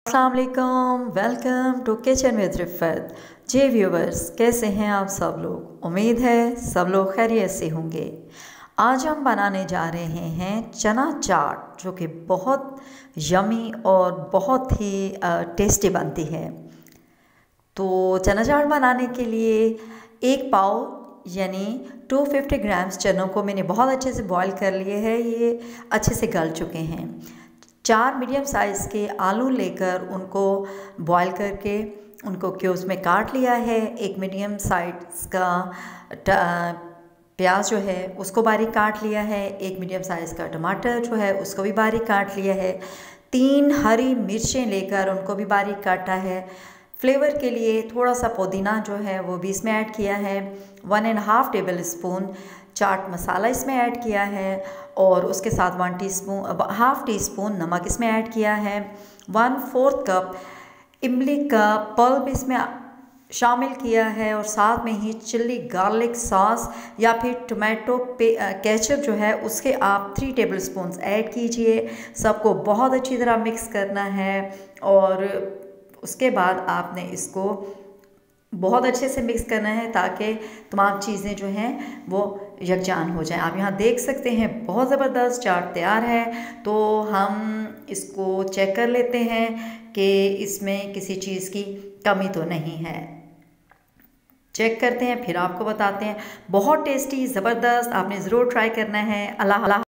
अस्सलाम वालेकुम, welcome to kitchen with Rifat. जी व्यूवर्स, कैसे हैं आप सब लोग? उम्मीद है सब लोग खैरियत से होंगे। आज हम बनाने जा रहे हैं चना चाट, जो कि बहुत यमी और बहुत ही टेस्टी बनती है। तो चना चाट बनाने के लिए एक पाव यानी 250 ग्राम्स चनों को मैंने बहुत अच्छे से बॉईल कर लिए हैं। ये अच्छे से गल चुके हैं। 4 मीडियम साइज़ के आलू लेकर उनको बॉईल करके उनको क्यूब्स में काट लिया है। एक मीडियम साइज़ का प्याज जो है उसको बारीक काट लिया है। एक मीडियम साइज़ का टमाटर जो है उसको भी बारीक काट लिया है। 3 हरी मिर्चें लेकर उनको भी बारीक काटा है। फ्लेवर के लिए थोड़ा सा पुदीना जो है वो भी इसमें ऐड किया है। 1.5 टेबल स्पून चाट मसाला इसमें ऐड किया है और उसके साथ 1 टी स्पून नमक इसमें ऐड किया है। 1/4 कप इमली का पल्प इसमें शामिल किया है और साथ में ही चिल्ली गार्लिक सॉस या फिर टोमेटो केचप जो है उसके आप 3 टेबल स्पून ऐड कीजिए। सबको बहुत अच्छी तरह मिक्स करना है और उसके बाद आपने इसको बहुत अच्छे से मिक्स करना है ताकि तमाम चीज़ें जो हैं वो यकजान हो जाएं। आप यहाँ देख सकते हैं बहुत ज़बरदस्त चाट तैयार है। तो हम इसको चेक कर लेते हैं कि इसमें किसी चीज़ की कमी तो नहीं है। चेक करते हैं फिर आपको बताते हैं। बहुत टेस्टी ज़बरदस्त, आपने ज़रूर ट्राई करना है। अल्लाह